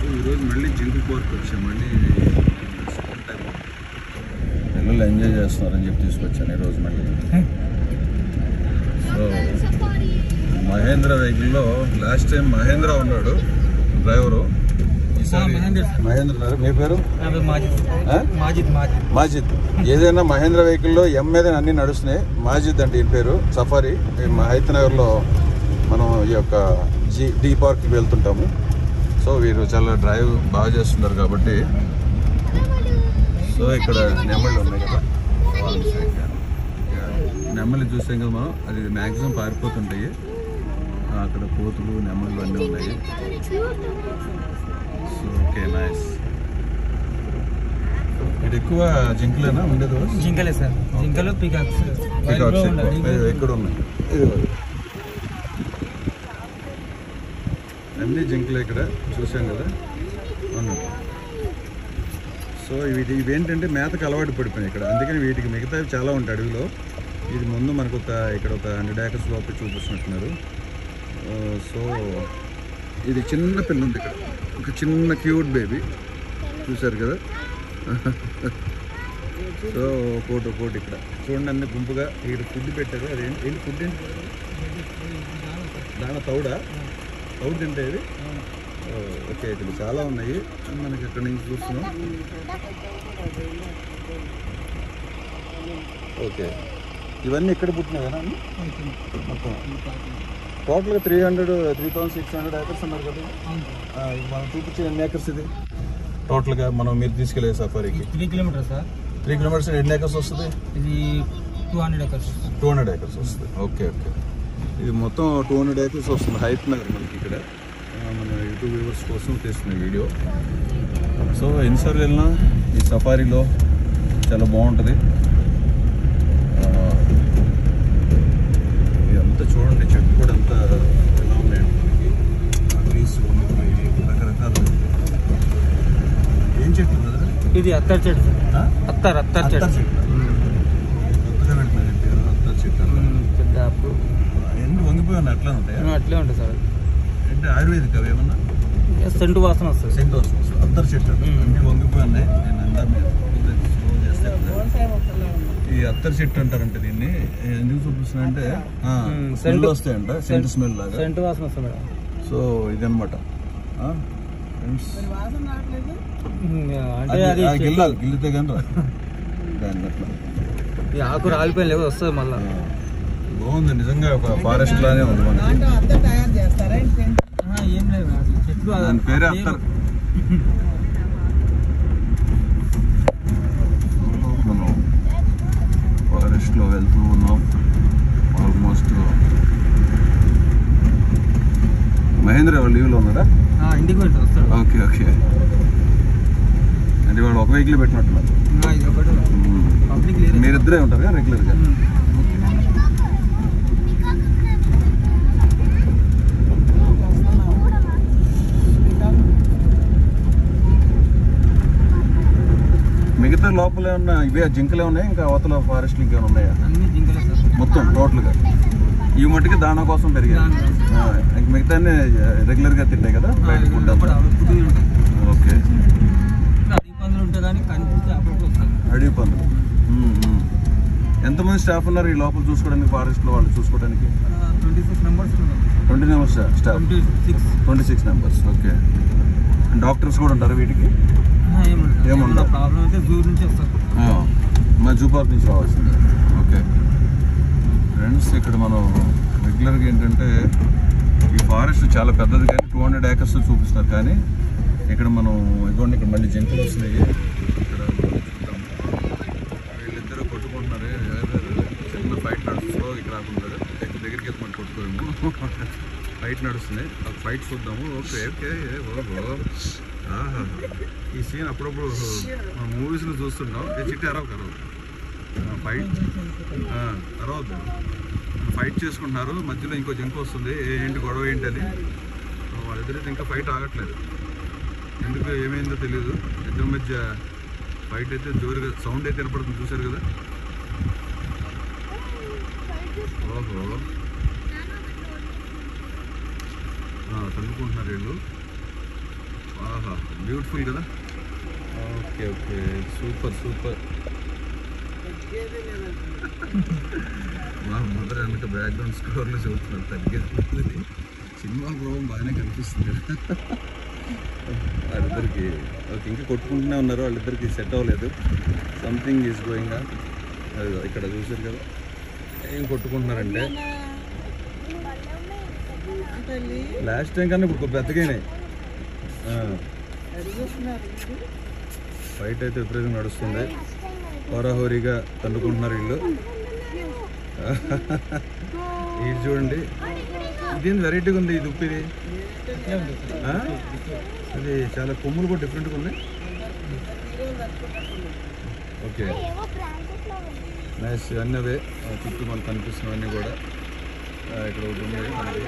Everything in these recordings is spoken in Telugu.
ఈరోజు మళ్ళీ జింకు పార్క్ వచ్చాం. మళ్ళీ సెకండ్ టైం పిల్లలు ఎంజాయ్ చేస్తున్నారని చెప్పి తీసుకొచ్చాను ఈరోజు మళ్ళీ. సో మహేంద్ర వెహికల్లో లాస్ట్ టైం మహేంద్ర ఉన్నాడు డ్రైవరు, ఈసారి మహేంద్ర ఉన్నారు. మీ పేరు? మాజిద్. ఏదైనా మహేంద్ర వెహికల్లో ఎం మీద అన్ని నడుస్తున్నాయి. మాజిద్ అంటే ఈయన పేరు. సఫారీ హైత్ నగర్లో మనం ఈ యొక్క డి పార్క్కి వెళ్తుంటాము. సో వీరు చాలా డ్రైవ్ బాగా చేస్తున్నారు కాబట్టి. సో ఇక్కడ నెమళ్ళు ఉన్నాయి కదా, నెమళ్ళు చూసాం కదా మనం. అది మ్యాక్సిమం పారిపోతుంటాయి. అక్కడ కోతులు నెమళ్ళు అన్నీ ఉన్నాయి. So okay, nice. ఇక్కడ ఎక్కువ జింకలేనా ఉండేది? జింకలే సార్, జింకలు పికాక్స్ ఎక్కడ ఉన్నాయి? అన్ని జింకలు ఇక్కడ చూసాం కదా అన్నట్టు. సో ఇవేంటంటే మేతకు అలవాటు పడిపోయినాయి ఇక్కడ, అందుకని వీటికి మిగతావి చాలా ఉంటాయి అడవిలో. ఇది ముందు మనకు ఇక్కడ ఒక 100 acres లోపల చూపిస్తున్నట్టున్నారు. సో ఇది చిన్న పిల్ల ఉంది ఇక్కడ, ఒక చిన్న క్యూట్ బేబీ చూసారు కదా. సో ఒకటి ఇక్కడ చూడండి, అన్ని గుంపుగా ఇక్కడ ఫుడ్ పెట్టారు. అదేంటి ఫుడ్ ఏంటి? దాని తౌడు తింటే ఇది. ఓకే, ఇక్కడ చాలా ఉన్నాయి మనకి ఇక్కడ నుంచి చూస్తున్నాం. ఓకే, ఇవన్నీ ఇక్కడ పుట్టినాయి కదా మొత్తం. టోటల్గా 3,600 acres అన్నారు కదా. మనం చూపించే ఎన్ని ఏకర్స్ ఇది టోటల్గా? మీరు తీసుకెళ్ళే సఫారీకి 3 kilometers సార్. 3 kilometers ఎన్ని ఏకర్స్ వస్తుంది? ఇది 200 acres. 200 acres వస్తుంది. ఓకే, ఇది మొత్తం 200 acres వస్తుంది హైత్ నగర్ మనకి ఇక్కడ. మన యూట్యూబ్ వ్యూవర్స్ కోసం తీస్తున్న వీడియో. సో ఎన్నిసార్లు వెళ్ళినా ఈ సఫారీలో చాలా బాగుంటుంది. ఇదంతా చూడండి, చెట్టు కూడా అంతా ఎలా ఉన్నాయండి మనకి. ట్రీస్ రకరకాలు. ఏం చెట్టు కదా ఇది? అత్తర్ చెట్టు. అత్తర్ చెట్టు కొత్తగా పెడుతున్నారు పేరు, అత్తర్ చెట్టు. పెద్ద అప్పుడు ఎన్ని వంగిపోయి ఉన్నాయి, అట్లా ఉంటాయి? అట్లే ఉంటాయి సార్. అంటే ఆయుర్వేదిక్ అవి ఏమన్నా? సెంటు వాసన వస్తుంది. సెంటు వాసన వస్తుంది. అత్తర్ చెట్టు అన్ని వంగిపోయి ఉన్నాయి. నేను అందరినీ ఈ అత్తర్ చెట్టు అంటారంటే దీన్ని ఎందుకు చూపిస్తున్నా అంటే సెంట్ వస్తాయంట, సెంట్ స్మెల్ లాగా. సెంటు వాసన వస్తుంది మేడం. సో ఇదనమాట. గిల్లితే కానీ దాన్ని అట్లా ఈ ఆకు రాలిపోయిన లేవు వస్తుంది మళ్ళీ. బాగుంది నిజంగా, ఒక ఫారెస్ట్ లానే ఉంది మనకి. ఏం లేదు చెట్లు, దాని పేరే అత్తర్. మనం ఫారెస్ట్ లో వెళ్తూ ఉన్నాం. ఆల్మోస్ట్ మహేంద్ర వాళ్ళు లీవ్లో ఉన్నారా? ఇంటికి వస్తాడు. ఓకే. అంటే వాళ్ళు ఒక వెహికల్ పెట్టినట్టున్నారు. మీరిద్దరే ఉంటారు కదా రెగ్యులర్గా? మిగతా లోపల ఏమన్నా ఇవే జింకలే ఉన్నాయి, ఇంకా అవతల ఫారెస్ట్లు ఇంకేమైనా ఉన్నాయా? అన్ని జింకలే సార్ మొత్తం టోటల్గా. ఈ మట్టుకి దానా కోసం పెరిగాయి. ఇంక మిగతా రెగ్యులర్గా తింటాయి కదా బయట ఫుడ్ అంతా. ఓకే, అడవి పందులు. ఎంతమంది స్టాఫ్ ఉన్నారు ఈ లోపల చూసుకోవడానికి, ఫారెస్ట్లో వాళ్ళు చూసుకోవడానికి? 20 members staff. 26 members. Okay, doctors కూడా ఉంటారు వీటికి? ఏముండదు. మా జూ పార్క్ నుంచి రావాల్సిందే. ఓకే ఫ్రెండ్స్, ఇక్కడ మనం రెగ్యులర్గా ఏంటంటే ఈ ఫారెస్ట్ చాలా పెద్దది కానీ 200 acres చూపిస్తారు. కానీ ఇక్కడ మనం ఇదిగోండి, ఇక్కడ మళ్ళీ జింకలు వస్తున్నాయి. ఇక్కడ చూద్దాం, వీళ్ళిద్దరూ కొట్టుకుంటున్నారు. చిన్న ఫైట్ నడుస్తుంది. ఇక్కడ రాకుండా దగ్గరికి వెళ్తే మనం కొట్టుకోము. ఫైట్ నడుస్తుంది, ఆ ఫైట్ చూద్దాము. ఓకే. ఆహా, ఈ సీన్ అప్పుడప్పుడు మన మూవీస్లో చూస్తుంటాం. చిట్టి అరవదు ఫైట్ అరవద్దు. ఫైట్ చేసుకుంటున్నారు, మధ్యలో ఇంకో జింక వస్తుంది. ఏంటి గొడవ ఏంటి అని వాళ్ళిద్దరైతే ఇంకా ఫైట్ ఆగట్లేదు. ఎందుకు ఏమైందో తెలియదు. ఇద్దరి మధ్య ఫైట్ అయితే జోరుగా సౌండ్ అయితే వినపడుతుంది, చూశారు కదా. ఓహో, తన్నుకుంటున్నారు వీళ్ళు. ఆహా బ్యూటిఫుల్ కదా. Okay okay super super. మా మదర్ వెనక బ్యాక్గ్రౌండ్ స్కోర్లు చూస్తున్నారు తగ్గేది. సినిమా ప్రభావం బాగానే కనిపిస్తుంది కదా వాళ్ళిద్దరికి. ఓకే ఇంకా కొట్టుకుంటూనే ఉన్నారు, వాళ్ళిద్దరికి సెట్ అవ్వలేదు. Something is going on. అది ఇక్కడ చూసారు కదా ఏం కొట్టుకుంటున్నారంటే లాస్ట్ టైం కన్నా ఇప్పుడు పెద్దగానే ఫైట్ అయితే విపరీతంగా నడుస్తుంది. హోరాహోరీగా తన్నుకుంటున్నారు వీళ్ళు. ఇది చూడండి, ఇదేంది వెరైటీగా ఉంది ఇది ఉప్పిది. అది చాలా కొమ్ములు కూడా డిఫరెంట్గా ఉంది. Okay nice. ఇవన్నీ అవే చుట్టూ మనకు కనిపిస్తున్నవన్నీ కూడా ఇక్కడ ఒకటి ఉంది మనకి.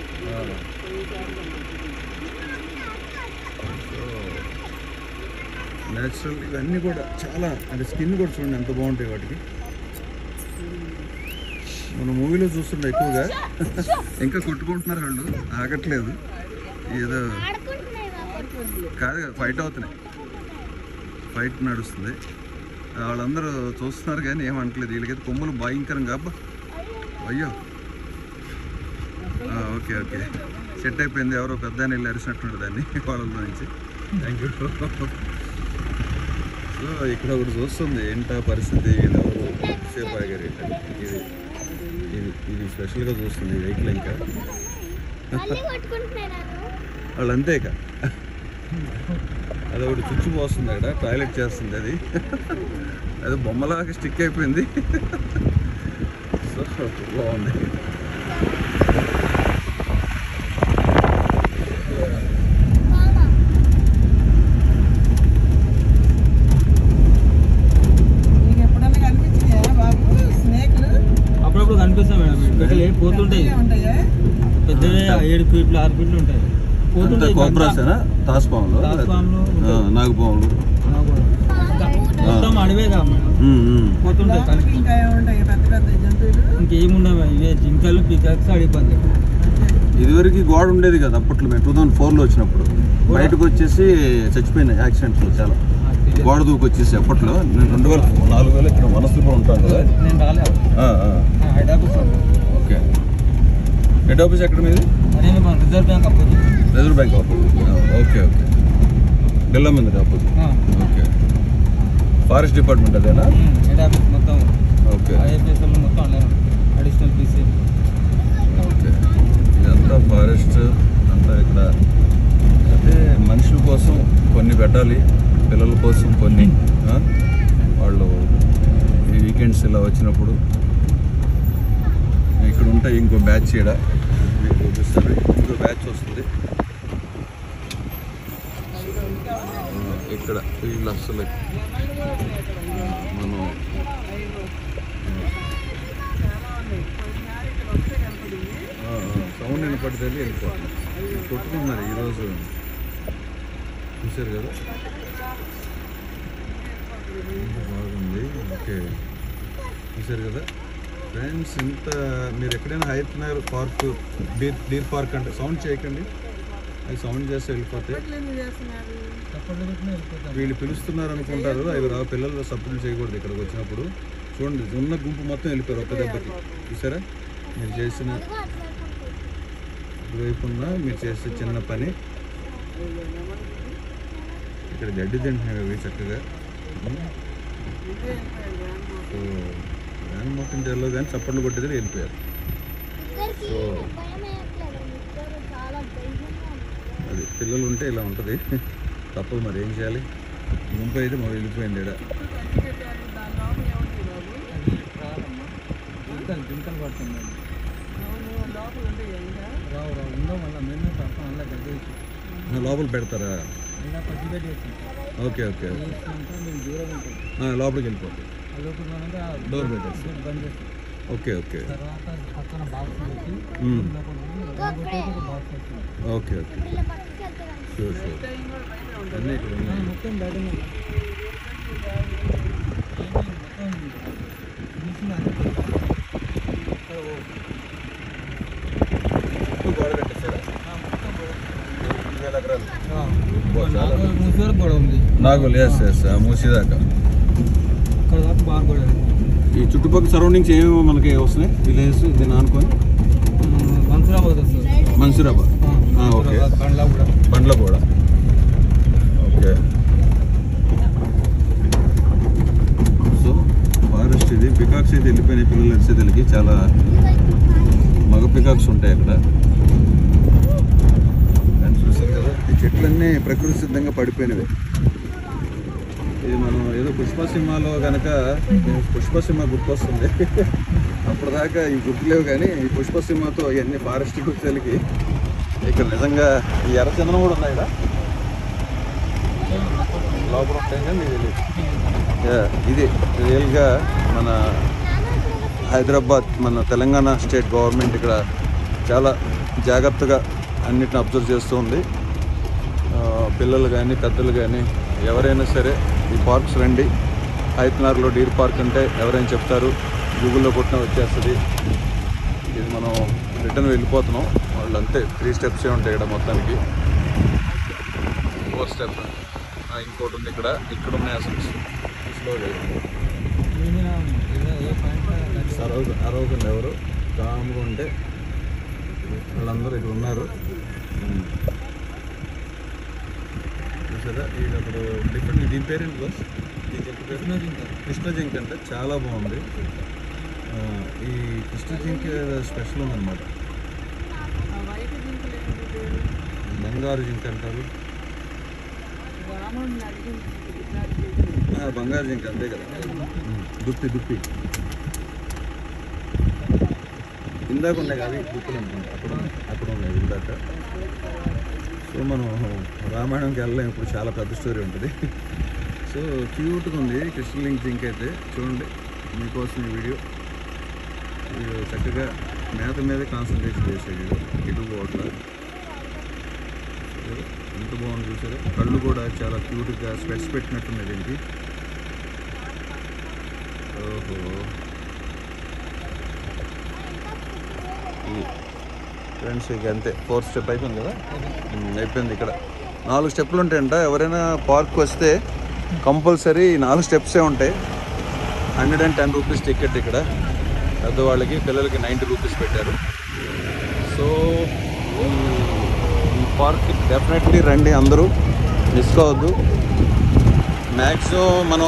సో న్యాచురల్ ఇవన్నీ కూడా చాలా అంటే స్కిన్ కూడా చూడండి ఎంత బాగుంటాయి వాటికి. మన మూవీలో చూస్తుండే ఎక్కువగా. ఇంకా కొట్టుకుంటున్నారు వాళ్ళు, ఆగట్లేదు. ఏదో కాదు ఫైట్ అవుతున్నాయి, ఫైట్ నడుస్తుంది. వాళ్ళందరూ చూస్తున్నారు కానీ ఏమంటలేదు. వీళ్ళకైతే కొమ్ములు భయంకరంగా. అబ్బా అయ్యో ఓకే ఓకే సెట్ అయిపోయింది. ఎవరో పెద్ద ఆయన వెళ్ళి అరిచినట్టున్నాడు దాన్ని వాళ్ళలో నుంచి. Thank you. సో ఇక్కడ ఒకటి చూస్తుంది ఏంటా పరిస్థితి, వీళ్ళు ఎవరు సేఫ్ ఆగారు. ఇది ఇది ఇది స్పెషల్గా చూస్తుంది వెహికల్. ఇంకా వాళ్ళు అంతే ఇక అది ఒకటి చుచ్చు పోస్తుంది అక్కడ, టాయిలెట్ చేస్తుంది అది. అది బొమ్మలాగా స్టిక్ అయిపోయింది. సో బాగుంది. అప్పుడప్పుడు కనిపిస్తాయి మేడం. ఇక్కడ పోతుంటాయి పెద్దవి 7 ఫీట్లు 6 ఫీట్లు ఉంటాయి. పోతుంటాయి. కోబ్రాసేనా? తాసుపాములు, నాగుపాములు మొత్తం అడవే కదా మేడం. పోతుంటాయి. ఇంకేముండవు ఇవే జింకలు, పికాక్స్, అడిగిపోతాయి. ఇదివరకు గోడ ఉండేది కదా అప్పట్లో, మేము 2004లో వచ్చినప్పుడు. బయటకు వచ్చేసి చచ్చిపోయినాయి యాక్సిడెంట్స్లో చాలా. గోడ దూకి వచ్చేసి అప్పట్లో. నేను 2004 ఇక్కడ వనస్థలిపురం ఉంటాను కదా. నేను రాలేదు. హైదరాబాద్. ఓకే హెడ్ ఆఫీస్ ఎక్కడ మీది? Reserve bank opposite. Reserve bank opposite. Okay okay Delhi Mandir opposite. Okay forest department అదేనా? హెడ్ ఆఫీస్ మొత్తం. ఓకే ఐఎఫ్ఎస్ మొత్తం అడిషనల్ పీసీ. ఓకే ఇదంతా ఫారెస్ట్ అంతా ఇక్కడ. అంటే మనుషుల కోసం కొన్ని పెట్టాలి, పిల్లల కోసం కొన్ని. వాళ్ళు ఈ వీకెండ్స్ ఇలా వచ్చినప్పుడు ఇక్కడ ఉంటాయి. ఇంకో బ్యాచ్ ఇక్కడ మీకు చూపిస్తారు. ఇంకో బ్యాచ్ వస్తుంది ఇక్కడ. వీళ్ళు అసలు మనం సౌండ్ వినపడితే వెళ్ళిపోతుంది. కొట్టుకున్నారు ఈరోజు చూసారు కదా. బాగుంది. ఓకే చూసారు కదా ఫ్రెండ్స్. ఇంత మీరు ఎక్కడైనా Hayathnagar park, deer park అంటే సౌండ్ చేయకండి, అది సౌండ్ చేస్తే వెళ్ళిపోతాయి. వీళ్ళు పిలుస్తున్నారు అనుకుంటారు, అవి పిల్లలు సపోర్ట్ చేయకూడదు. ఇక్కడికి వచ్చినప్పుడు చూడండి ఉన్న గుంపు మొత్తం వెళ్ళిపోయారు ఒక్క దెబ్బకి. చూసారా మీరు చేసిన వైపున్న మీరు చేసే చిన్న పని. ఇక్కడ గడ్డి తింటున్నాయి అవి చక్కగా. సో వ్యాన్ మొత్తం జల్లు కానీ చప్పట్లు కొట్టేది వెళ్ళిపోయారు. సో అది పిల్లలు ఉంటే ఇలా ఉంటుంది, తప్పదు. మరి ఏం చేయాలి? గుంపు అయితే మరి వెళ్ళిపోయింది ఇక్కడ. జింకలు పడుతుంది. ఉండవు మళ్ళీ మేము పడతాం. అలా గడ్డ లోపల పెడతారా? ఓకే ఓకే లోపలికి వెళ్ళిపోతాయి. డోర్ పెట్టేసి okay okay okay okay sure sure అన్నీ ఇక్కడ ఉన్నాయి. మొత్తం బయట గోడ కట్టేసారా? 2000 ఎకరాలు మూసేవారు కూడా ఉంది. నాగోల్ ఎస్ ఎస్ మూసేదాకా. అక్కడ దాకా బాగా కూడా ఈ చుట్టుపక్కల సరౌండింగ్స్ ఏమేమో మనకి వస్తున్నాయి విలేజ్ దీన్ని ఆనుకొని. మన్సూరాబాద్ వస్తుంది. మన్సూరాబాద్ ఓకే. బండ్ల కూడా ఓకే. సో ఫారెస్ట్ ఇది. పికాక్స్ అయితే వెళ్ళిపోయినాయి పిల్లలు నడిచేదలకి. చాలా మగ పికాక్స్ ఉంటాయి అక్కడ. అండ్ చూసారు కదా ఈ చెట్లన్నీ ప్రకృతి సిద్ధంగా పడిపోయినవి. ఇది మనం ఏదో పుష్ప సినిమాలో కనుక పుష్ప సినిమా గుర్తొస్తుంది. అప్పటిదాకా ఈ గుర్తులేవు కానీ ఈ పుష్ప సినిమాతో ఇవన్నీ ఫారెస్ట్ గుర్తులకి ఇక్కడ నిజంగా ఈ ఎర్రచందనం కూడా ఉన్నాయి ఇక్కడ లోపల ఉంటాయి కానీ మీకు తెలియదు. ఇది రియల్గా మన హైదరాబాద్ మన తెలంగాణ స్టేట్ గవర్నమెంట్ ఇక్కడ చాలా జాగ్రత్తగా అన్నిటిని అబ్జర్వ్ చేస్తూ ఉంది. పిల్లలు కానీ పెద్దలు కానీ ఎవరైనా సరే ఈ పార్క్స్ రండి. హైత్నార్లో డీర్ పార్క్ అంటే ఎవరైనా చెప్తారు, గూగుల్లో కొట్టినా వచ్చేస్తుంది. ఇది మనం రిటర్న్ వెళ్ళిపోతున్నాం. వాళ్ళు అంతే 3 స్టెప్సే ఉంటాయి ఇక్కడ మొత్తానికి. 4 స్టెప్ ఇంకోటి ఉంది ఇక్కడ. ఇక్కడ ఉన్నాయి అసలు స్లోగా అరవకుండా ఎవరు కామ్గా ఉంటే వాళ్ళందరూ ఇక్కడ ఉన్నారు. చూసారా ఇది అప్పుడు డిఫరెంట్. దీని పేరేంటి బస్? కృష్ణ జింక్ అంటే చాలా బాగుంది. ఈ కృష్ణ జింక్ స్పెషల్ ఉందన్నమాట. బంగారు జింక్ అంటారు. బంగారు జింక్ అంతే కదా. దుప్పి ఇందాక ఉన్నాయి కదా దుప్పులు అనుకుంటా. అక్కడ ఉన్నాయి ఇందాక. సో మనం రామాయణంకి వెళ్ళలేం. ఇప్పుడు చాలా పెద్ద స్టోరీ ఉంటుంది. సో క్యూట్గా ఉంది కృష్ణలింగ్ జింక్ అయితే. చూడండి మీకోసం ఈ వీడియో చక్కగా మేత మీదే కాన్సన్ట్రేషన్ చేసేది. ఇటు పోవట్ల ఎంత బాగుంది చూసారు. కళ్ళు కూడా చాలా క్యూట్గా స్పెట్స్ పెట్టినట్టున్నాయి దీనికి. ఓహో ఫ్రెండ్స్ ఇక అంతే 4th స్టెప్ అయిపోయింది కదా. అయిపోయింది. ఇక్కడ 4 స్టెప్లు ఉంటాయంట. ఎవరైనా పార్క్ వస్తే కంపల్సరీ 4 స్టెప్సే ఉంటాయి. 110 రూపీస్ టికెట్ ఇక్కడ. పెద్దవాళ్ళకి పిల్లలకి 90 రూపీస్ పెట్టారు. సో ఈ పార్క్కి డెఫినెట్లీ రండి అందరూ, మిస్ కావద్దు. మ్యాక్సిమం మనం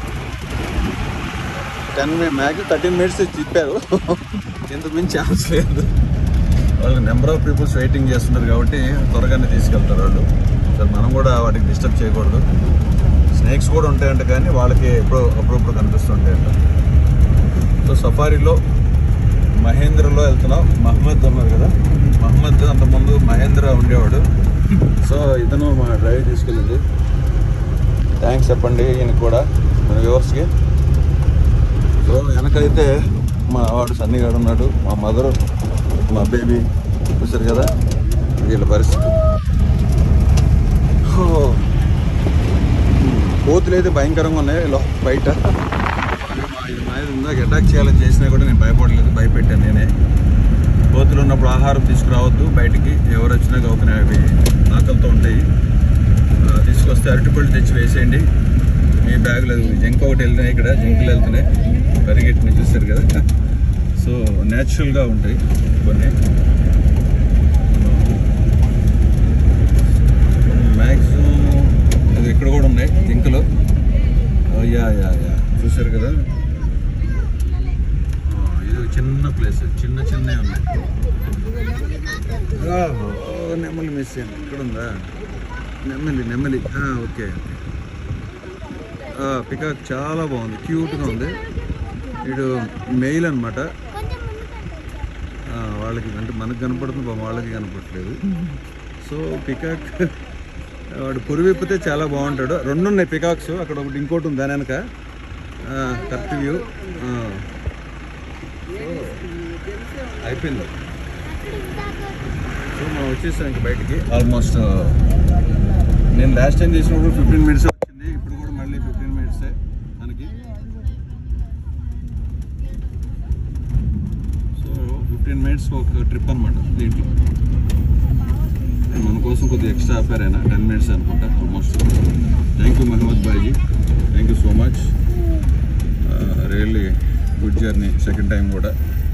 13 మినిట్స్ తిప్పారు. ఇంతకు మించి ఛాన్స్ లేదు. వాళ్ళు నెంబర్ ఆఫ్ పీపుల్స్ వెయిటింగ్ చేస్తున్నారు కాబట్టి త్వరగానే తీసుకెళ్తారు వాళ్ళు. సో మనం కూడా వాటికి డిస్టర్బ్ చేయకూడదు. స్నేక్స్ కూడా ఉంటాయంట కానీ వాళ్ళకి అప్పుడప్పుడు కనిపిస్తుంటాయంట. సో సఫారీలో మహేంద్రలో వెళ్తున్నాం. మహమ్మద్ ఉన్నారు కదా, మహమ్మద్ అంతకుముందు మహేంద్ర ఉండేవాడు. సో ఇతను మా డ్రైవ్ తీసుకెళ్ళింది. థ్యాంక్స్ చెప్పండి ఈయనకి కూడా మన వ్యూవర్స్కి. సో వెనకైతే మా వాడు సన్నిగాడు ఉన్నాడు, మా మదరు, మా బేబీ. చూసారు కదా వీళ్ళ పరిస్థితి. కోతులు అయితే భయంకరంగా ఉన్నాయి బయట. ఇందాక అటాక్ చేయాలని చేసినా కూడా నేను భయపడలేదు, భయపెట్టాను నేనే. కోతులు ఉన్నప్పుడు ఆహారం తీసుకురావద్దు బయటికి. ఎవరు వచ్చినా గౌకనే అవి ఆకలితో ఉంటాయి. తీసుకొస్తే అరటిపళ్ళు తెచ్చి వేసేయండి. మీ బ్యాగులో జంక్ ఒకటి వెళ్తున్నాయి, ఇక్కడ జంకులు వెళ్తున్నాయి పరిగెట్టిన. చూస్తారు కదా. సో న్యాచురల్గా ఉంటాయి కొన్ని. మ్యాక్సిమం అది ఇక్కడ కూడా ఉన్నాయి జింకలు. యా చూసారు కదా. ఇది చిన్న ప్లేస్, చిన్నవి ఉన్నాయి. నెమ్మలి మిస్ అయ్యింది. ఇక్కడ ఉందా నెమ్మలి? ఓకే. పికాక్ చాలా బాగుంది, క్యూట్గా ఉంది. ఇటు మెయిల్ అనమాట. వాళ్ళకి అంటే మనకు కనపడుతుంది, వాళ్ళకి కనపడట్లేదు. సో పికాక్ వాడు పురివిప్పితే చాలా బాగుంటాడు. 2 ఉన్నాయి పికాక్స్. అక్కడ ఒకటి ఇంకోటి ఉంది దాని వెనక. Correct view. అయిపోయింది. సో మనం వచ్చేసాం ఇంక బయటికి. ఆల్మోస్ట్ నేను లాస్ట్ టైం చేసినప్పుడు 15 మినిట్స్ వచ్చింది. ఇప్పుడు కూడా మళ్ళీ 15 మినిట్సే మనకి. సో 15 మినిట్స్ ఒక ట్రిప్ అనమాట దీంట్లో. మన కోసం కొద్దిగా ఎక్స్ట్రా ఆపారు ఆయన 10 minutes అనుకుంటా ఆల్మోస్ట్. థ్యాంక్ యూ మహమ్మద్ బాయ్జీ, thank you so much. Really good journey, second time కూడా.